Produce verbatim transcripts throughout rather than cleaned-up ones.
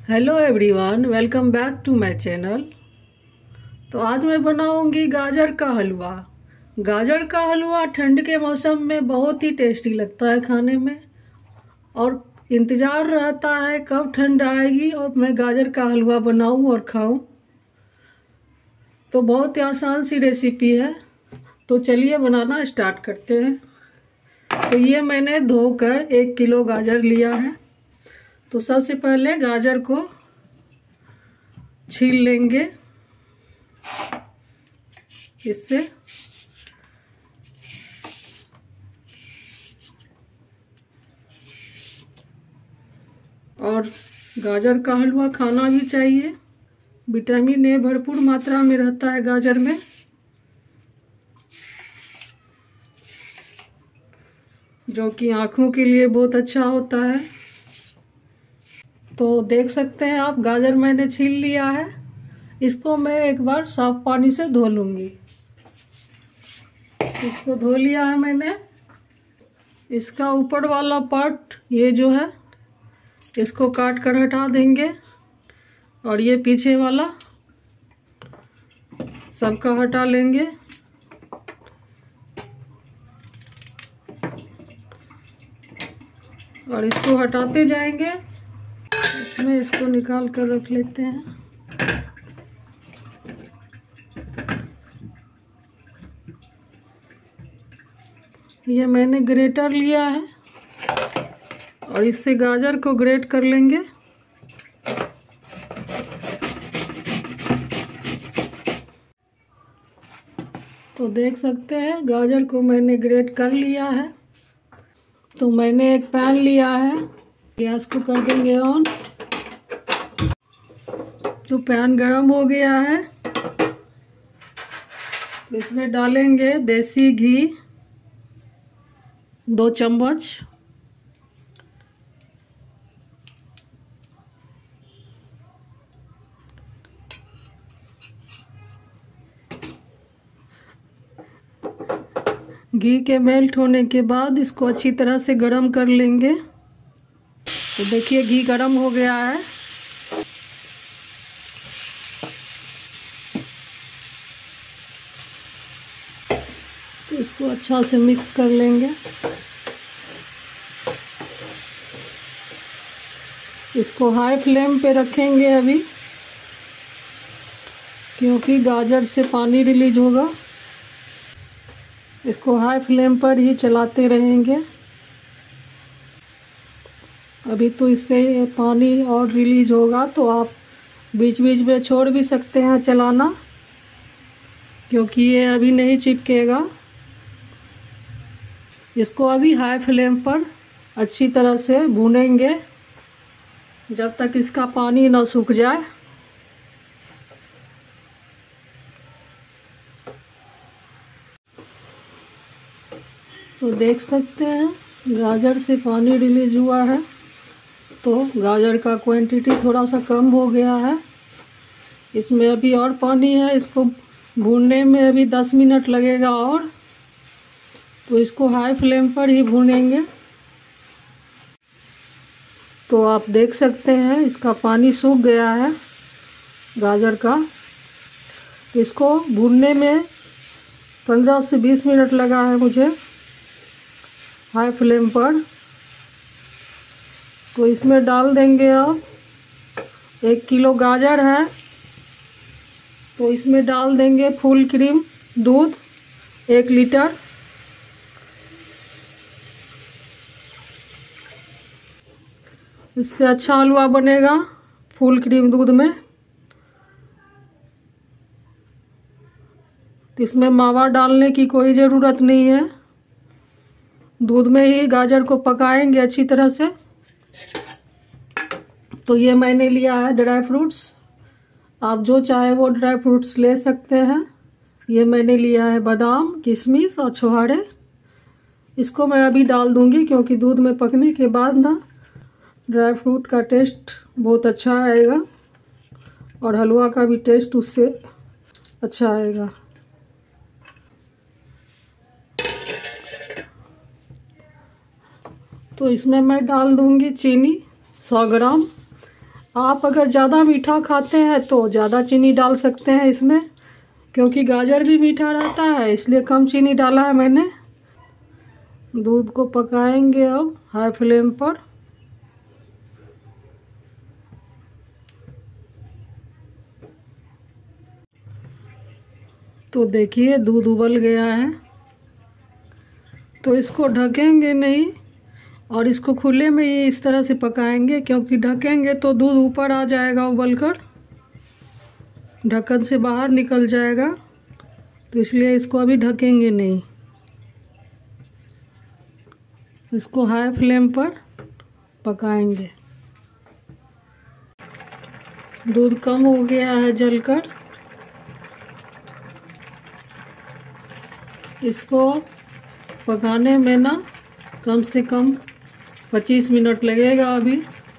Hello everyone, welcome back to my channel. तो आज मैं बनाऊंगी गाजर का हलवा। गाजर का हलवा ठंड के मौसम में बहुत ही टेस्टी लगता है खाने में, और इंतज़ार रहता है कब ठंड आएगी और मैं गाजर का हलवा बनाऊं और खाऊं। तो बहुत ही आसान सी रेसिपी है, तो चलिए बनाना स्टार्ट करते हैं। तो ये मैंने धोकर एक किलो गाजर लिया है। तो सबसे पहले गाजर को छील लेंगे इससे। और गाजर का हलवा खाना भी चाहिए, विटामिन ए भरपूर मात्रा में रहता है गाजर में। जो कि आँखों के लिए बहुत अच्छा होता है। तो देख सकते हैं आप, गाजर मैंने छील लिया है। इसको मैं एक बार साफ पानी से धो लूँगी। इसको धो लिया है मैंने। इसका ऊपर वाला पार्ट ये जो है, इसको काट कर हटा देंगे, और ये पीछे वाला सबका हटा लेंगे। और इसको हटाते जाएंगे। इसमें इसको निकाल कर रख लेते हैं। ये मैंने ग्रेटर लिया है, और इससे गाजर को ग्रेट कर लेंगे। तो देख सकते हैं गाजर को मैंने ग्रेट कर लिया है। तो मैंने एक पैन लिया है, गैस को कर देंगे ऑन। तो पैन गरम हो गया है। तो इसमें डालेंगे देसी घी दो चम्मच। घी के मेल्ट होने के बाद इसको अच्छी तरह से गरम कर लेंगे। तो देखिए घी गरम हो गया है। तो इसको अच्छा से मिक्स कर लेंगे। इसको हाई फ्लेम पे रखेंगे अभी, क्योंकि गाजर से पानी रिलीज होगा। इसको हाई फ्लेम पर ही चलाते रहेंगे। अभी तो इससे पानी और रिलीज होगा, तो आप बीच बीच में छोड़ भी सकते हैं चलाना, क्योंकि ये अभी नहीं चिपकेगा। इसको अभी हाई फ्लेम पर अच्छी तरह से भूनेंगे जब तक इसका पानी ना सूख जाए। तो देख सकते हैं गाजर से पानी रिलीज हुआ है। तो गाजर का क्वांटिटी थोड़ा सा कम हो गया है। इसमें अभी और पानी है। इसको भूनने में अभी दस मिनट लगेगा और। तो इसको हाई फ्लेम पर ही भूनेंगे। तो आप देख सकते हैं इसका पानी सूख गया है गाजर का। तो इसको भूनने में पंद्रह से बीस मिनट लगा है मुझे हाई फ्लेम पर। तो इसमें डाल देंगे अब, एक किलो गाजर है तो इसमें डाल देंगे फुल क्रीम दूध एक लीटर। इससे अच्छा हलवा बनेगा फुल क्रीम दूध में। तो इसमें मावा डालने की कोई ज़रूरत नहीं है। दूध में ही गाजर को पकाएंगे अच्छी तरह से। तो ये मैंने लिया है ड्राई फ्रूट्स। आप जो चाहे वो ड्राई फ्रूट्स ले सकते हैं। ये मैंने लिया है बादाम, किशमिश और छुहारे। इसको मैं अभी डाल दूंगी, क्योंकि दूध में पकने के बाद ना ड्राई फ्रूट का टेस्ट बहुत अच्छा आएगा, और हलवा का भी टेस्ट उससे अच्छा आएगा। तो इसमें मैं डाल दूंगी चीनी सौ ग्राम। आप अगर ज़्यादा मीठा खाते हैं तो ज़्यादा चीनी डाल सकते हैं इसमें, क्योंकि गाजर भी मीठा रहता है, इसलिए कम चीनी डाला है मैंने। दूध को पकाएंगे अब हाई फ्लेम पर। तो देखिए दूध उबल गया है, तो इसको ढकेंगे नहीं और इसको खुले में ही इस तरह से पकाएंगे, क्योंकि ढकेंगे तो दूध ऊपर आ जाएगा उबलकर, ढक्कन से बाहर निकल जाएगा, तो इसलिए इसको अभी ढकेंगे नहीं। इसको हाई फ्लेम पर पकाएंगे। दूध कम हो गया है जलकर, इसको पकाने में ना कम से कम पच्चीस मिनट लगेगा अभी।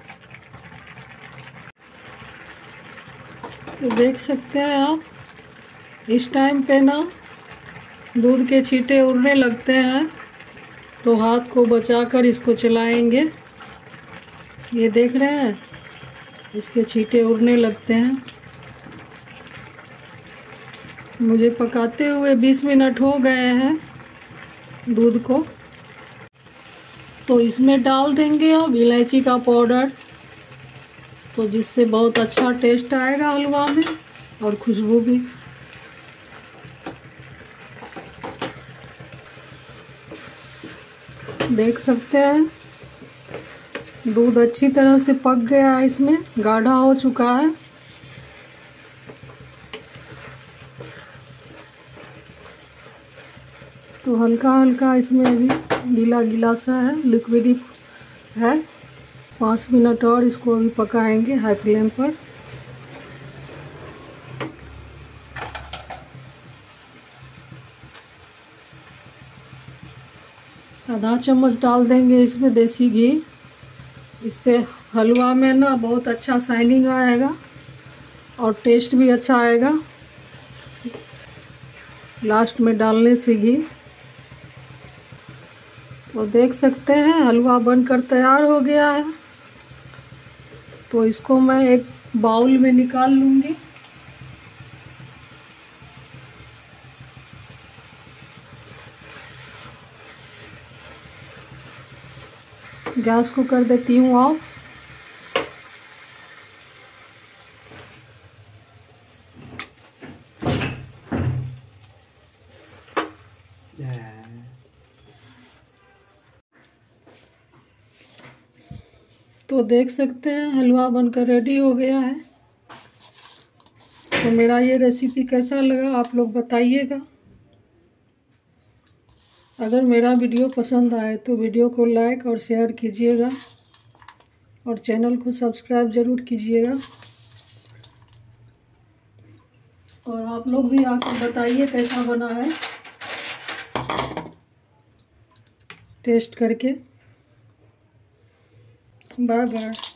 तो देख सकते हैं आप, इस टाइम पे ना दूध के छींटे उड़ने लगते हैं, तो हाथ को बचाकर इसको चलाएंगे। ये देख रहे हैं, इसके छींटे उड़ने लगते हैं। मुझे पकाते हुए बीस मिनट हो गए हैं दूध को। तो इसमें डाल देंगे अब इलायची का पाउडर, तो जिससे बहुत अच्छा टेस्ट आएगा हलवा में और खुशबू भी। देख सकते हैं दूध अच्छी तरह से पक गया है, इसमें गाढ़ा हो चुका है। तो हल्का हल्का इसमें अभी गीला गीला सा है, लिक्विडी है। पाँच मिनट और इसको अभी पकाएंगे हाई फ्लेम पर। आधा चम्मच डाल देंगे इसमें देसी घी, इससे हलवा में ना बहुत अच्छा शाइनिंग आएगा और टेस्ट भी अच्छा आएगा लास्ट में डालने से घी। तो देख सकते हैं हलवा बनकर तैयार हो गया है। तो इसको मैं एक बाउल में निकाल लूँगी। गैस को कर देती हूँ ऑफ। तो देख सकते हैं हलवा बनकर रेडी हो गया है। तो मेरा ये रेसिपी कैसा लगा आप लोग बताइएगा। अगर मेरा वीडियो पसंद आए तो वीडियो को लाइक और शेयर कीजिएगा और चैनल को सब्सक्राइब ज़रूर कीजिएगा। और आप लोग भी आकर बताइए कैसा बना है टेस्ट करके। Bye bye.